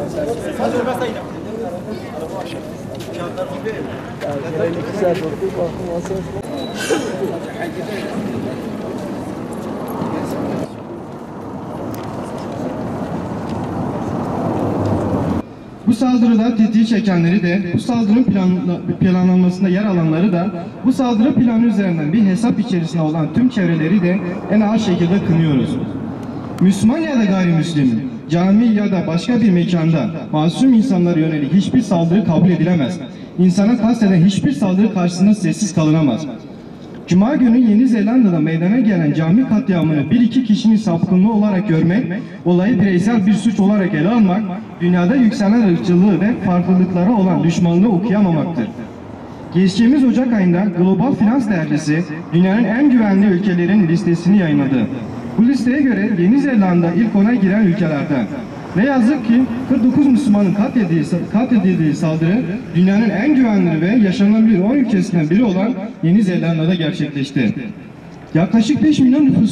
Bu saldırıda tetiği çekenleri de, bu saldırının planlanmasında yer alanları da, bu saldırı planı üzerinden bir hesap içerisinde olan tüm çevreleri de en ağır şekilde kınıyoruz. Müslüman ya da gayrimüslim, cami ya da başka bir mekanda masum insanlara yönelik hiçbir saldırı kabul edilemez. İnsana kasteden hiçbir saldırı karşısında sessiz kalınamaz. Cuma günü Yeni Zelanda'da meydana gelen cami katliamını bir iki kişinin sapkınlığı olarak görmek, olayı bireysel bir suç olarak ele almak, dünyada yükselen ırkçılığı ve farklılıklara olan düşmanlığı okuyamamaktır. Geçtiğimiz Ocak ayında Global Finans Dergisi dünyanın en güvenli ülkelerin listesini yayınladı. Bu listeye göre Yeni Zelanda ilk 10'a giren ülkelerden. Ne yazık ki 49 Müslümanın katledildiği saldırı dünyanın en güvenli ve yaşanabilir 10 ülkesinden biri olan Yeni Zelanda'da gerçekleşti. Yaklaşık 5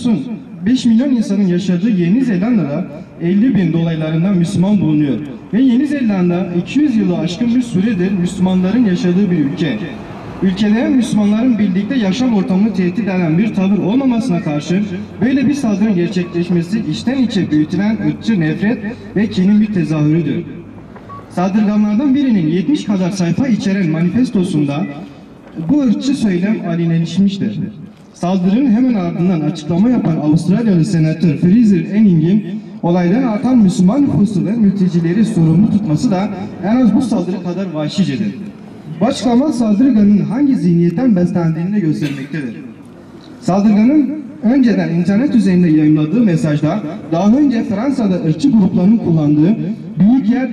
milyon insanın yaşadığı Yeni Zelanda'da 50 bin dolaylarında Müslüman bulunuyor. Ve Yeni Zelanda 200 yılı aşkın bir süredir Müslümanların yaşadığı bir ülke. Ülkede Müslümanların birlikte yaşam ortamını tehdit eden bir tavır olmamasına karşı böyle bir saldırının gerçekleşmesi içten içe büyütülen ırkçı nefret ve kinin bir tezahürüdür. Saldırganlardan birinin 70 kadar sayfa içeren manifestosunda bu ırkçı söylem alelleşmiştir. Saldırının hemen ardından açıklama yapan Avustralyalı Senatör Fraser Anning'in olaydan artan Müslüman nüfusu ve mültecileri sorumlu tutması da en az bu saldırı kadar vahşicedir. Bu açıklama saldırganın hangi zihniyetten beslendiğini de göstermektedir. Saldırganın önceden internet üzerinde yayınladığı mesajda daha önce Fransa'da ırkçı grupların kullandığı büyük yer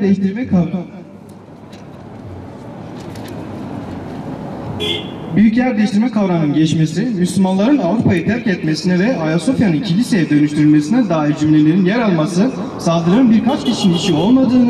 değiştirme kavramının geçmesi, Müslümanların Avrupa'yı terk etmesine ve Ayasofya'nın kiliseye dönüştürülmesine dair cümlelerin yer alması, saldırının birkaç kişinin işi olmadığını,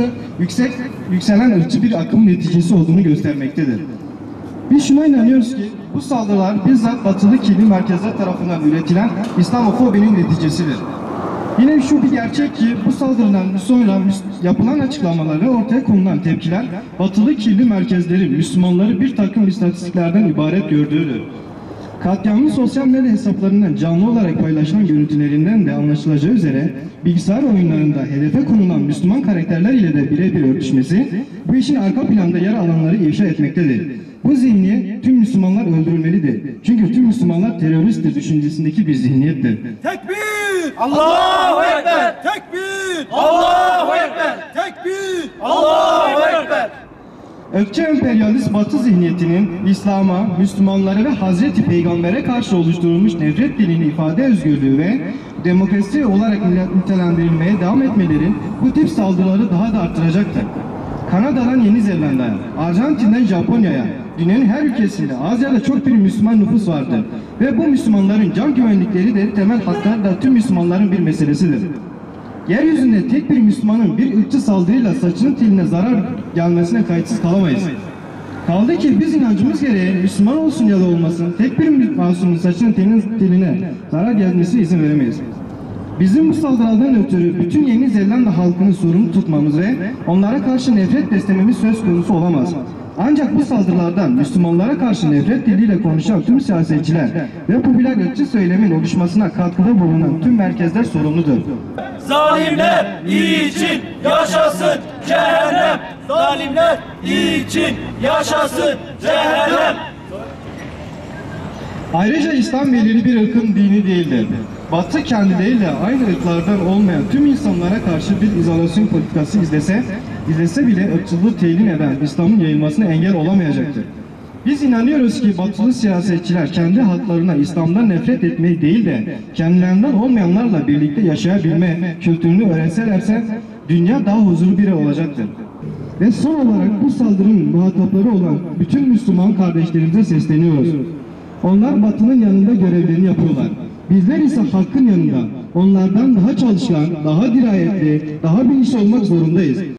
yükselen ırkçı bir akımın neticesi olduğunu göstermektedir. Biz şuna inanıyoruz ki, bu saldırılar bizzat batılı kirli merkezler tarafından üretilen İslamofobinin neticesidir. Yine şu bir gerçek ki, bu saldırıdan sonra yapılan açıklamalar ve ortaya konulan tepkiler, batılı kirli merkezlerin Müslümanları bir takım istatistiklerden ibaret gördüğüdür. Katliamın sosyal medya hesaplarından canlı olarak paylaşılan görüntülerinden de anlaşılacağı üzere, bilgisayar oyunlarında hedefe konulan Müslüman karakterler ile de birebir örtüşmesi, bu işin arka planda yer alanları ifşa etmektedir. Bu zihniyet tüm Müslümanlar öldürülmelidir. Çünkü tüm Müslümanlar teröristtir düşüncesindeki bir zihniyettir. Tekbir! Allahu Ekber! Tekbir! Allahu Ekber! Tekbir! Allahu Ekber! Ökçe emperyalist Batı zihniyetinin İslam'a, Müslümanlara ve Hazreti Peygamber'e karşı oluşturulmuş nefret dilini ifade özgürlüğü ve demokrasi olarak nitelendirilmeye devam etmelerin bu tip saldırıları daha da arttıracaktır. Kanada'dan Yeni Zelanda'ya, Arjantin'den Japonya'ya, dünyanın her ülkesinde, Asya'da çok bir Müslüman nüfus vardır. Ve bu Müslümanların can güvenlikleri de temel haklar da tüm Müslümanların bir meselesidir. Yeryüzünde tek bir Müslümanın bir ırkçı saldırıyla saçının teline zarar gelmesine kayıtsız kalamayız. Kaldı ki biz inancımız gereği Müslüman olsun ya da olmasın tek bir masumun saçının teline zarar gelmesine izin veremeyiz. Bizim bu saldırılardan ötürü bütün Yeni Zelanda halkını sorumlu tutmamız ve onlara karşı nefret beslememiz söz konusu olamaz. Ancak bu saldırılardan Müslümanlara karşı nefret diliyle konuşan tüm siyasetçiler ve popüler ırkçı söylemin oluşmasına katkıda bulunan tüm merkezler sorumludur. Zalimler için yaşasın cehennem! Zalimler için yaşasın cehennem! Ayrıca İslam belirli bir ırkın dini değildir. Batı kendileriyle aynı ırklardan olmayan tüm insanlara karşı bir izolasyon politikası izlese bile ırkçılığı telin eden İslam'ın yayılmasına engel olamayacaktır. Biz inanıyoruz ki batılı siyasetçiler kendi halklarına İslam'dan nefret etmeyi değil de kendilerinden olmayanlarla birlikte yaşayabilme kültürünü öğrenselerse dünya daha huzurlu bir yer olacaktır. Ve son olarak bu saldırının muhatapları olan bütün Müslüman kardeşlerimize sesleniyoruz. Onlar Batı'nın yanında görevlerini yapıyorlar. Bizler ise hakkın yanında, onlardan daha çalışkan, daha dirayetli, daha bilinçli olmak zorundayız.